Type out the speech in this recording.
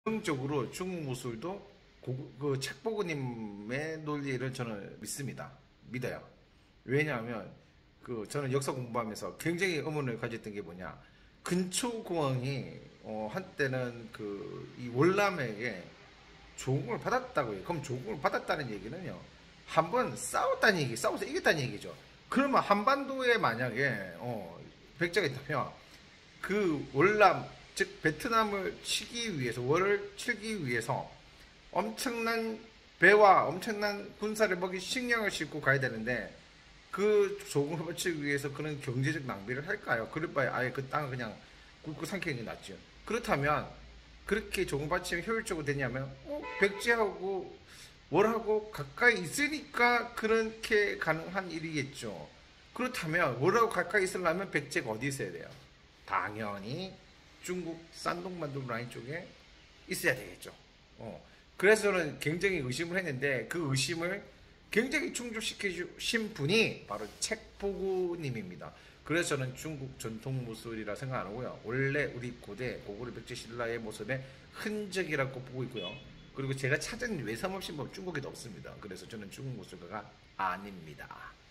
적으로 중국 무술도 그 책보고님의 논리를 저는 믿습니다. 믿어요. 왜냐하면 그 저는 역사 공부하면서 굉장히 의문을 가졌던 게 뭐냐. 근초공왕이 한때는 그 이 월남에게 조공을 받았다고 해요. 그럼 조공을 받았다는 얘기는요. 한번 싸웠다는 얘기, 싸워서 이겼다는 얘기죠. 그러면 한반도에 만약에 백제가 있다면 그 월남 즉 베트남을 치기 위해서 월을 치기 위해서 엄청난 배와 엄청난 군사를 먹이 식량을 싣고 가야 되는데 그 조공을 맞추기 위해서 그런 경제적 낭비를 할까요? 그럴 바에 아예 그 땅을 그냥 굵고 삼키는 게 낫죠. 그렇다면 그렇게 조공 받침이 효율적으로 되냐면 백제하고 월하고 가까이 있으니까 그렇게 가능한 일이겠죠. 그렇다면 월하고 가까이 있으려면 백제가 어디 있어야 돼요? 당연히 중국 산동만두 라인 쪽에 있어야 되겠죠. 그래서 저는 굉장히 의심을 했는데 그 의심을 굉장히 충족시켜 주신 분이 바로 책보구님입니다. 그래서 저는 중국 전통 무술이라 생각 안 하고요. 원래 우리 고대 고구려 백제 신라의 모습의 흔적이라고 보고 있고요. 그리고 제가 찾은 외삼 없이 뭐 중국에도 없습니다. 그래서 저는 중국 무술가가 아닙니다.